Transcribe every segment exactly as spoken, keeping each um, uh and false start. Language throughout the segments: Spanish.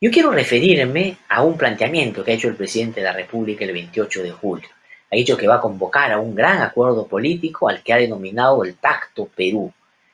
Yo quiero referirme a un planteamiento que ha hecho el presidente de la República el veintiocho de julio. Ha dicho que va a convocar a un gran acuerdo político al que ha denominado el Pacto Perú.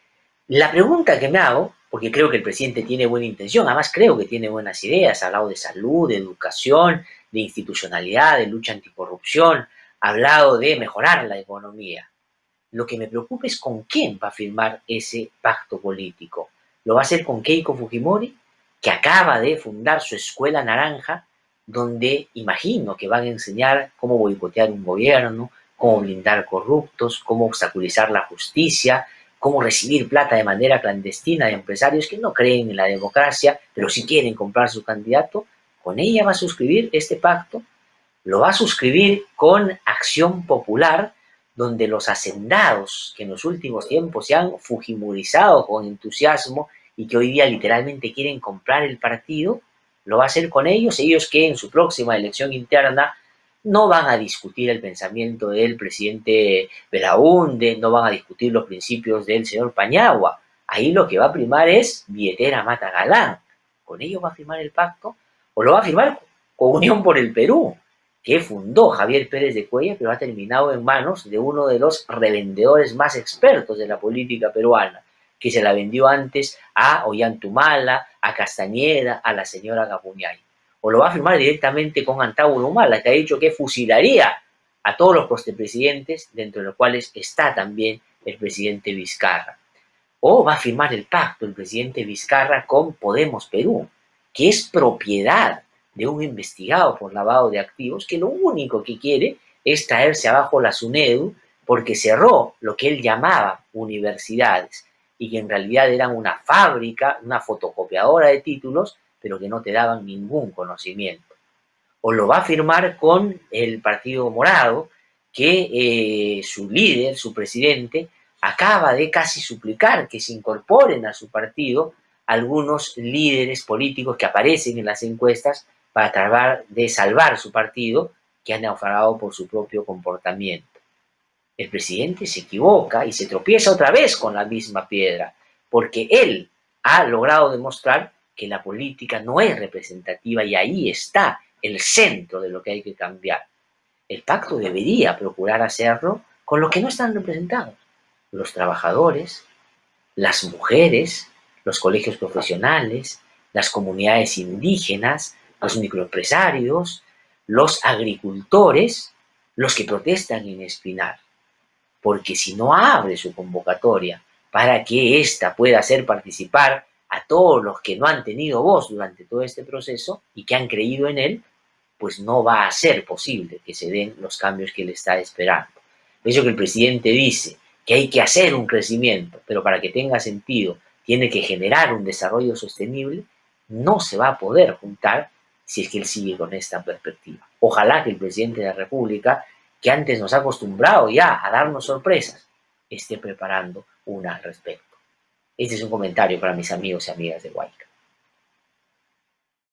La pregunta que me hago, porque creo que el presidente tiene buena intención, además creo que tiene buenas ideas, ha hablado de salud, de educación, de institucionalidad, de lucha anticorrupción, ha hablado de mejorar la economía. Lo que me preocupa es con quién va a firmar ese pacto político. ¿Lo va a hacer con Keiko Fujimori, que acaba de fundar su escuela naranja, donde imagino que van a enseñar cómo boicotear un gobierno, cómo blindar corruptos, cómo obstaculizar la justicia, cómo recibir plata de manera clandestina de empresarios que no creen en la democracia, pero sí quieren comprar su candidato? ¿Con ella va a suscribir este pacto? ¿Lo va a suscribir con Acción Popular, donde los hacendados que en los últimos tiempos se han fujimorizado con entusiasmo y que hoy día literalmente quieren comprar el partido? ¿Lo va a hacer con ellos? Ellos que en su próxima elección interna no van a discutir el pensamiento del presidente Belaúnde, no van a discutir los principios del señor Pañagua. Ahí lo que va a primar es billetera mata galán. ¿Con ellos va a firmar el pacto? ¿O lo va a firmar con Unión por el Perú, que fundó Javier Pérez de Cuellar, pero ha terminado en manos de uno de los revendedores más expertos de la política peruana, que se la vendió antes a Ollantumala, a Castañeda, a la señora Gapuñay? ¿O lo va a firmar directamente con Antauro Humala, que ha dicho que fusilaría a todos los postepresidentes, dentro de los cuales está también el presidente Vizcarra? ¿O va a firmar el pacto el presidente Vizcarra con Podemos Perú, que es propiedad de un investigado por lavado de activos, que lo único que quiere es traerse abajo la SUNEDU, porque cerró lo que él llamaba universidades y que en realidad eran una fábrica, una fotocopiadora de títulos, pero que no te daban ningún conocimiento? ¿O lo va a firmar con el Partido Morado, que eh, su líder, su presidente, acaba de casi suplicar que se incorporen a su partido algunos líderes políticos que aparecen en las encuestas para tratar de salvar su partido, que han naufragado por su propio comportamiento? El presidente se equivoca y se tropieza otra vez con la misma piedra, porque él ha logrado demostrar que la política no es representativa, y ahí está el centro de lo que hay que cambiar. El pacto debería procurar hacerlo con los que no están representados: los trabajadores, las mujeres, los colegios profesionales, las comunidades indígenas, los microempresarios, los agricultores, los que protestan en Espinar. Porque si no abre su convocatoria para que ésta pueda hacer participar a todos los que no han tenido voz durante todo este proceso y que han creído en él, pues no va a ser posible que se den los cambios que él está esperando. Por eso que el presidente dice que hay que hacer un crecimiento, pero para que tenga sentido tiene que generar un desarrollo sostenible. No se va a poder juntar si es que él sigue con esta perspectiva. Ojalá que el presidente de la República, que antes nos ha acostumbrado ya a darnos sorpresas, esté preparando una al respecto. Este es un comentario para mis amigos y amigas de Huayca.